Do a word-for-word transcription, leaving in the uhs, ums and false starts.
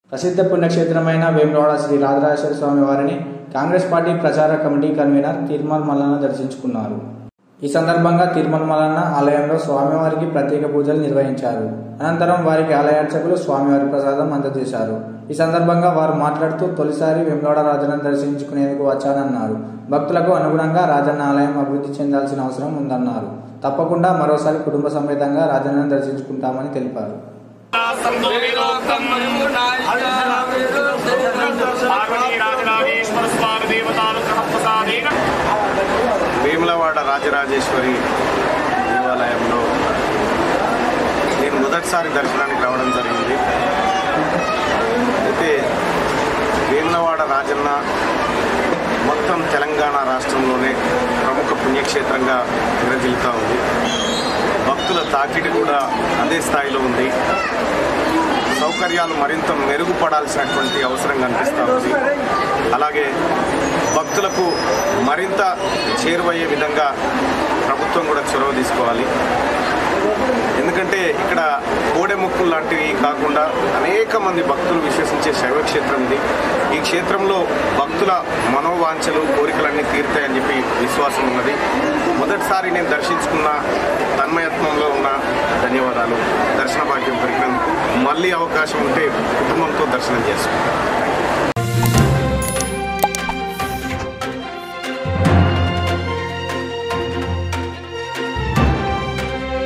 ప్రసిద్ధ పుణ్యక్షేత్రమైన వేములవాడ శ్రీ రాజరాజేశ్వర స్వామి వారిని Congress party ప్రచార కమిటీ కన్వీనర్ తిరుమల మల్లన్న దర్శించుకున్నారు. ఈ సందర్భంగా తిరుమల మల్లన్న ఆలయంలో స్వామివారికి ప్రత్యేక పూజలు నిర్వహించారు. అనంతరం వారికి ఆలయార్చకులు స్వామివారి ప్రసాదం అందజేశారు. ఈ సందర్భంగా వారు మాట్లాడుతూ తొలిసారి వేములవాడ రాజన్నను దర్శించుకునేందుకు వచ్చానన్నారు. భక్తులకు అనుగుణంగా రాజన్న ఆలయం అభివృద్ధి చెందాల్సిన అవసరం ఉందన్నారు. తప్పకుండా మరోసారి కుటుంబ సమేతంగా రాజన్నను దర్శించుకుంటామని తెలిపారు. వేములవాడ రాజరాజేశ్వరి దేవాలయంలో నేను మొదటిసారి దర్శనానికి రావడం జరిగింది. అయితే వేములవాడ రాజన్న మొత్తం తెలంగాణ రాష్ట్రంలోనే ప్రముఖ పుణ్యక్షేత్రంగా విరజిల్లుతూ ఉంది. భక్తుల తాకిడి కూడా అదే స్థాయిలో ఉంది. సౌకర్యాలు మరింత మెరుగుపడాల్సినటువంటి అవసరం కనిపిస్తూ ఉంది. అలాగే భక్తులకు మరింత చేరువయ్యే విధంగా ప్రభుత్వం కూడా చొరవ తీసుకోవాలి. ఎందుకంటే ఇక్కడ కోడెముక్కులు లాంటివి కాకుండా అనేక మంది భక్తులు విశ్వసించే శైవక్షేత్రం ఇది. ఈ క్షేత్రంలో భక్తుల మనోవాంఛలు కోరికలన్నీ తీరుతాయని చెప్పి విశ్వాసం ఉన్నది. మొదటిసారి నేను దర్శించుకున్న తన్మయత్వంలో ఉన్న ధన్యవాదాలు. దర్శన భాగ్యం దొరికినందుకు మళ్ళీ అవకాశం ఉంటే కుటుంబంతో దర్శనం చేసుకుంటాను.